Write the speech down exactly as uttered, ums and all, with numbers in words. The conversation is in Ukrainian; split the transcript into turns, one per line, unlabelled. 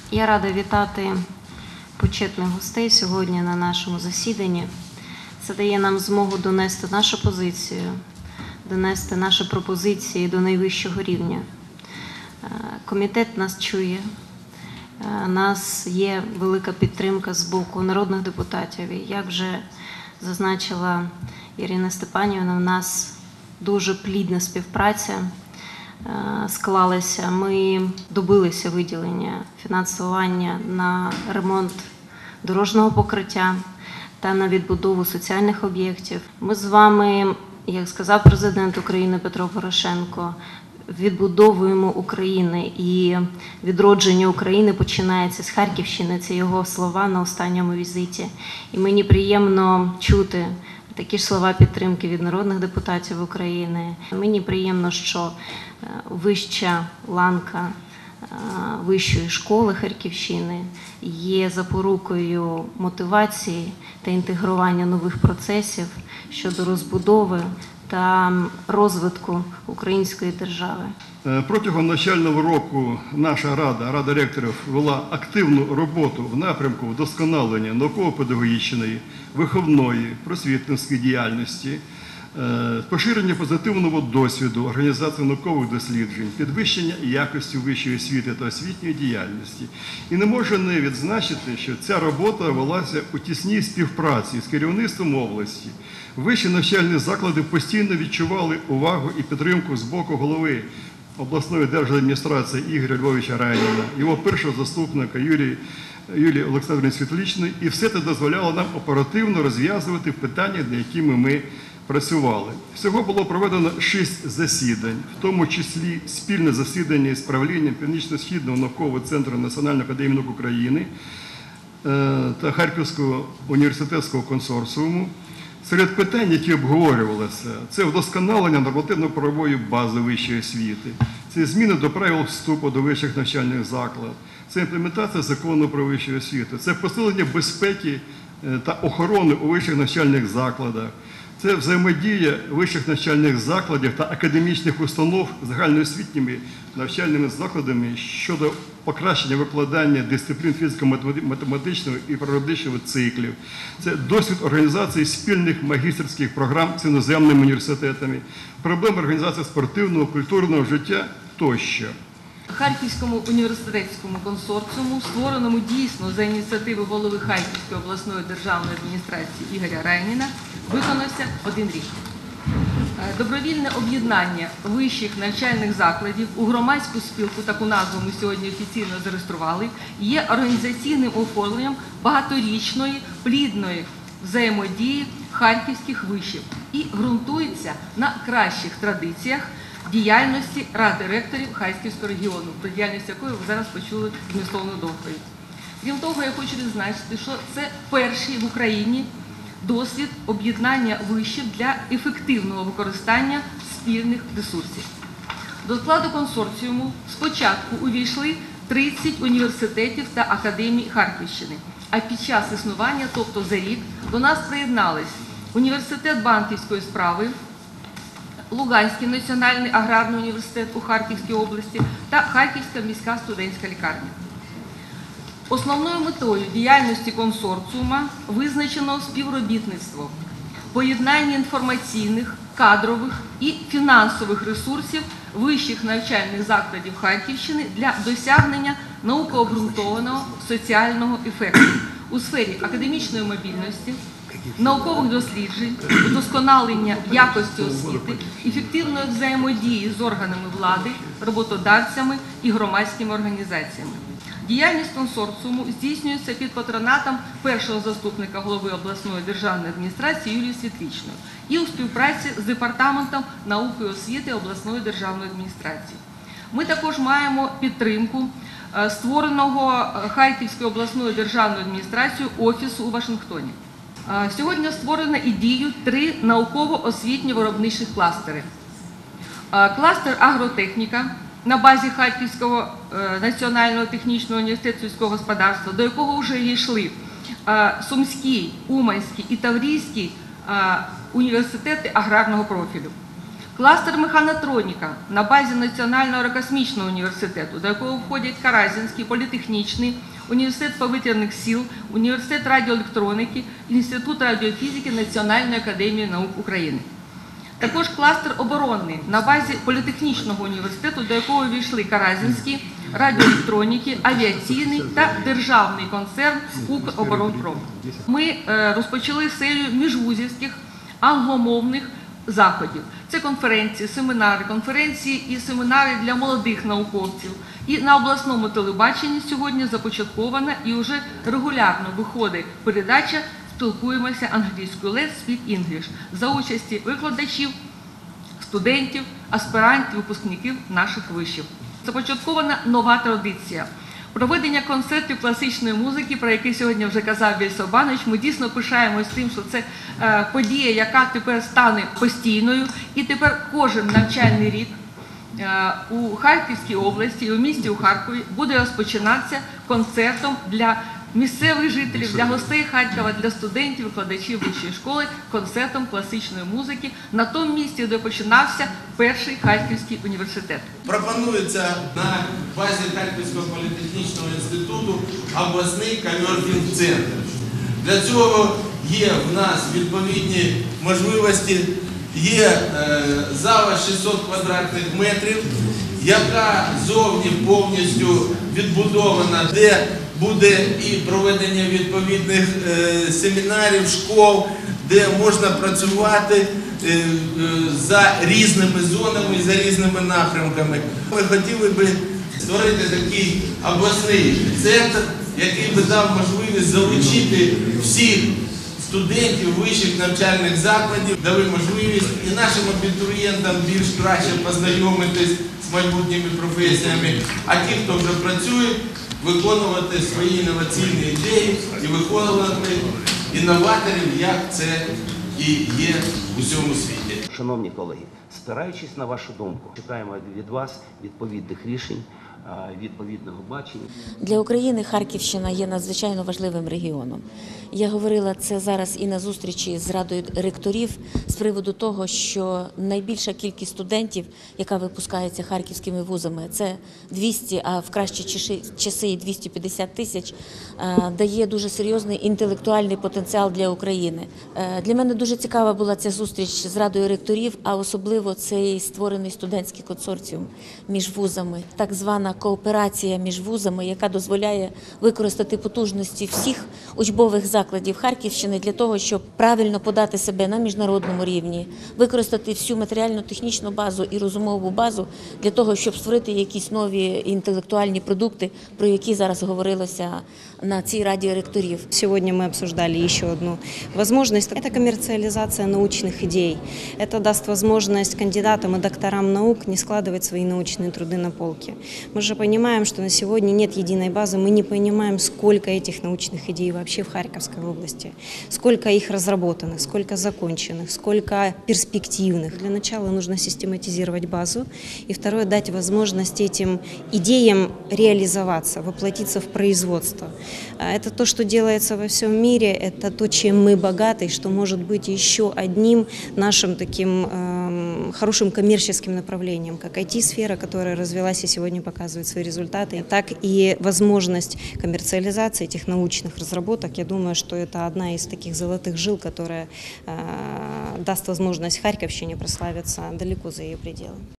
Я рада вітати почетних гостей сьогодні на нашому засіданні. Це дає нам змогу донести нашу позицію, донести наші пропозиції до найвищого рівня. Комітет нас чує, у нас є велика підтримка з боку народних депутатів. І як вже зазначила Ірина Степанівна, у нас дуже плідна співпраця склалася. Ми добилися виділення фінансування на ремонт дорожнього покриття та на відбудову соціальних об'єктів. Ми з вами, як сказав президент України Петро Порошенко, відбудовуємо України, і відродження України починається з Харківщини. Це його слова на останньому візиті. І мені приємно чути такі ж слова підтримки від народних депутатів України. Мені приємно, що вища ланка вищої школи Харківщини є запорукою мотивації та інтегрування нових процесів щодо розбудови та розвитку української держави.
Протягом навчального року наша Рада, Рада ректорів, вела активну роботу в напрямку вдосконалення науково-педагогічної, виховної, просвітницької діяльності, поширення позитивного досвіду, організації наукових досліджень, підвищення якості вищої освіти та освітньої діяльності. І не можу не відзначити, що ця робота велася у тісній співпраці з керівництвом області. Вищі навчальні заклади постійно відчували увагу і підтримку з боку голови обласної держадміністрації Ігоря Львовича Райніна, його першого заступника Юлії, Юлії Олександрівни Світличної, і все це дозволяло нам оперативно розв'язувати питання, над якими ми працювали. Всього було проведено шість засідань, в тому числі спільне засідання з правлінням Північно-Східного наукового центру Національної академії наук України та Харківського університетського консорціуму. Серед питань, які обговорювалися, це вдосконалення нормативно-правової бази вищої освіти, це зміни до правил вступу до вищих навчальних закладів, це імплементація закону про вищу освіту, це посилення безпеки та охорони у вищих навчальних закладах, це взаємодія вищих навчальних закладів та академічних установ з загальноосвітніми навчальними закладами щодо покращення викладання дисциплін фізико-математичного і природничного циклів. Це досвід організації спільних магістерських програм з іноземними університетами, проблеми організації спортивного, культурного життя тощо.
Харківському університетському консорціуму, створеному дійсно за ініціативи голови Харківської обласної державної адміністрації Ігоря Райніна, виконався один рік. Добровільне об'єднання вищих навчальних закладів у громадську спілку, таку назву ми сьогодні офіційно зареєстрували, є організаційним оформленням багаторічної, плідної взаємодії харківських вишів і ґрунтується на кращих традиціях діяльності Ради ректорів Харківського регіону, про діяльність якої ви зараз почули змістовну доповідь. Крім того, я хочу відзначити, що це перший в Україні досвід об'єднання вишів для ефективного використання спільних ресурсів. До складу консорціуму спочатку увійшли тридцять університетів та академій Харківщини, а під час існування, тобто за рік, до нас приєднались Університет банківської справи, Луганський національний аграрний університет у Харківській області та Харківська міська студентська лікарня. Основною метою діяльності консорціума визначено співробітництво, поєднання інформаційних, кадрових і фінансових ресурсів вищих навчальних закладів Харківщини для досягнення науково-обґрунтованого соціального ефекту у сфері академічної мобільності, наукових досліджень, удосконалення якості освіти, ефективної взаємодії з органами влади, роботодавцями і громадськими організаціями. Діяльність консорціуму здійснюється під патронатом першого заступника голови обласної державної адміністрації Юлії Світличної і у співпраці з Департаментом науки і освіти обласної державної адміністрації. Ми також маємо підтримку створеного Харківською обласною державною адміністрацією офісу у Вашингтоні. Сьогодні створено і діють три науково-освітні виробничі кластери. Кластер агротехніка на базі Харківського національного технічного університету сільського господарства, до якого вже йшли Сумський, Уманський і Таврійський університети аграрного профілю. Кластер механотроніка на базі Національного аерокосмічного університету, до якого входять Каразінський, Політехнічний, Університет повітряних сил, Університет радіоелектроніки, Інститут радіофізики Національної академії наук України. Також кластер оборонний на базі Політехнічного університету, до якого війшли Каразінський, радіоелектроніки, авіаційний та державний концерн «Укроборонпром». Ми розпочали серію міжвузівських англомовних заходів. Це конференції, семінари, конференції і семінари для молодих науковців. І на обласному телебаченні сьогодні започаткована і вже регулярно виходить передача «Спілкуємося англійською» Let's Speak English за участі викладачів, студентів, аспірантів, випускників наших вишів. Започаткована нова традиція. Проведення концертів класичної музики, про які сьогодні вже казав Вельс Обанович, ми дійсно пишаємось тим, що це е, подія, яка тепер стане постійною, і тепер кожен навчальний рік е, у Харківській області і у місті у Харкові буде розпочинатися концертом для місцевих жителів, для гостей Харкова, для студентів, викладачів вищої школи, концертом класичної музики на тому місці, де починався перший Харківський університет.
Пропонується на базі Харківського політехнічного інституту обласний коворкінг-центр. Для цього є в нас відповідні можливості, є е, зала шістсот квадратних метрів, яка зовні повністю відбудована, де буде і проведення відповідних е, семінарів, школ, де можна працювати е, е, за різними зонами і за різними напрямками. Ми хотіли би створити такий обласний центр, який би дав можливість залучити всіх студентів вищих навчальних закладів, дали можливість і нашим абітурієнтам більш краще познайомитись з майбутніми професіями, а ті, хто вже працює, виконувати свої інноваційні ідеї і виконувати інноваторів, як це і є у всьому світі.
Шановні колеги, спираючись на вашу думку, чекаємо від вас відповідних рішень, відповідного бачення.
Для України Харківщина є надзвичайно важливим регіоном. Я говорила це зараз і на зустрічі з Радою ректорів з приводу того, що найбільша кількість студентів, яка випускається харківськими вузами, це двісті, а в кращі часи і двісті п'ятдесят тисяч, дає дуже серйозний інтелектуальний потенціал для України. Для мене дуже цікава була ця зустріч з Радою ректорів, а особливо цей створений студентський консорціум між вузами, так звана кооперація між вузами, яка дозволяє використати потужності всіх учбових закладів Харківщини для того, щоб правильно подати себе на міжнародному рівні, використати всю матеріально-технічну базу і розумову базу для того, щоб створити якісь нові інтелектуальні продукти, про які зараз говорилося на цій раді ректорів.
Сегодня мы обсуждали еще одну возможность. Это коммерциализация научных идей. Это даст возможность кандидатам и докторам наук не складывать свои научные труды на полке. Мы же понимаем, что на сегодня нет единой базы, мы не понимаем, сколько этих научных идей вообще в Харьковской области, сколько их разработанных, сколько законченных, сколько перспективных. Для начала нужно систематизировать базу, и второе, дать возможность этим идеям реализоваться, воплотиться в производство. Это то, что делается во всем мире, это то, чем мы богаты, что может быть еще одним нашим таким э, хорошим коммерческим направлением, как ай ти-сфера, которая развилась и сегодня показывает свои результаты, так и возможность коммерциализации этих научных разработок. Я думаю, что это одна из таких золотых жил, которая э, даст возможность Харьковщине прославиться далеко за ее пределы.